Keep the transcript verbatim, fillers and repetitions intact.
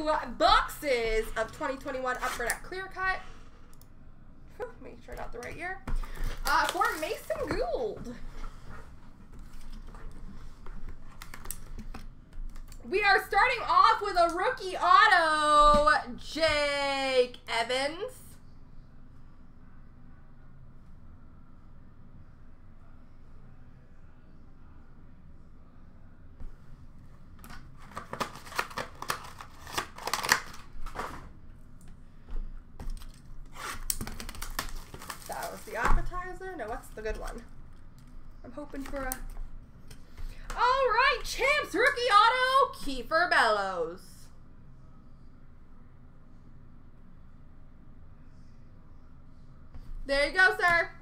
two boxes of twenty twenty-one Upper Deck Clear Cut. Make sure I got the right year. Uh, for Mason Gould. We are starting off with a rookie auto, Jake Evans. That was the appetizer. No, what's the good one? I'm hoping for a... All right, Champs rookie auto, Kiefer Bellows. There you go, sir.